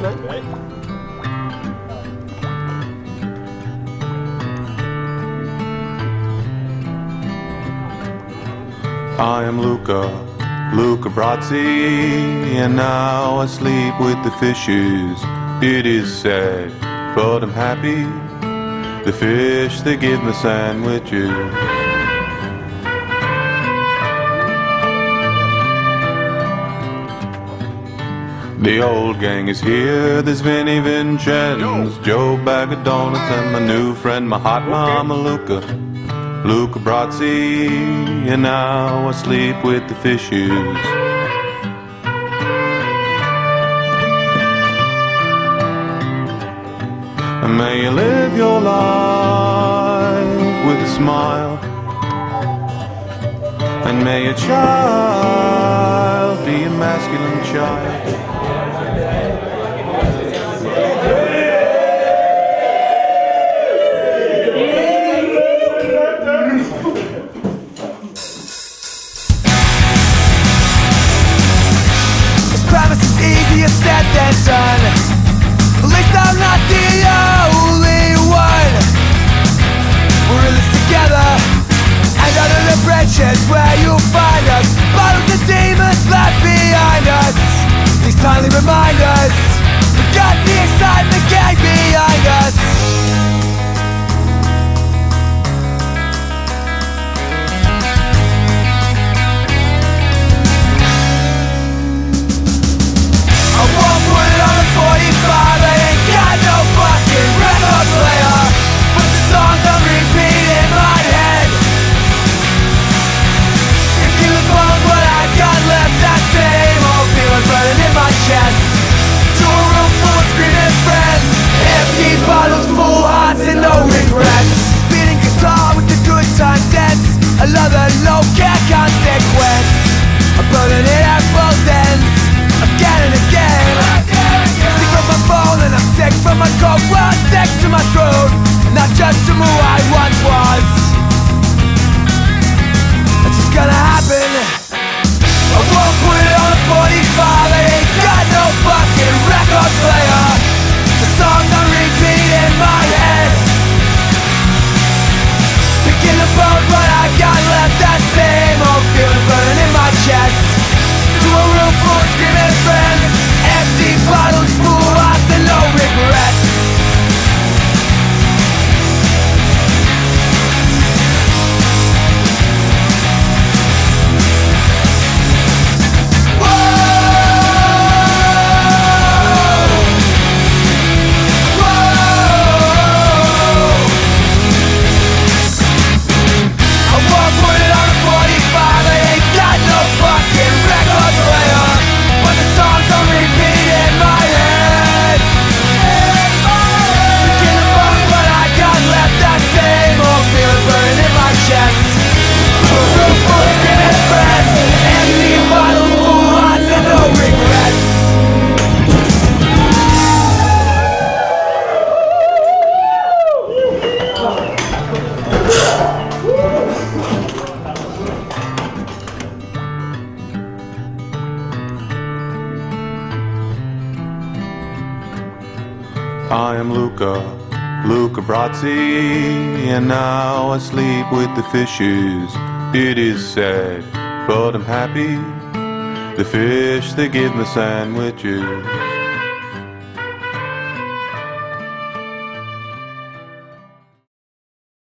I am Luca Brasi, and now I sleep with the fishes. It is sad, but I'm happy. The fish, they give me sandwiches. The old gang is here, there's Vinny Vincenz, Joe Bag of Donuts, and my new friend, my hot mama Luca Brasi, and now I sleep with the fishes. And may you live your life with a smile, and may your child be a masculine child. Easier said than done. At least I'm not the only one. We're in this together, and under the branches where you'll find us, bottles of demons left behind us. These timely reminders, we got the excitement gang behind us. To a room full of screaming friends, empty bottles, full hearts and no regrets. Beating guitar with the good time dance, another low-care consequence. I'm burning it at both ends, again and again. Sick from my phone and I'm sick from my cold. Well, I'm sick to my throat, not just from who I once was. It's just gonna happen. I won't put it on a 45, I ain't got no fucking record player. The songs on repeat in my head, picking the bones what I got left, that same old feeling burning in my chest. To a room full of screaming friends, empty bottles, full hearts and no regrets. I am Luca Brasi, and now I sleep with the fishes. It is sad, but I'm happy. The fish, they give me sandwiches.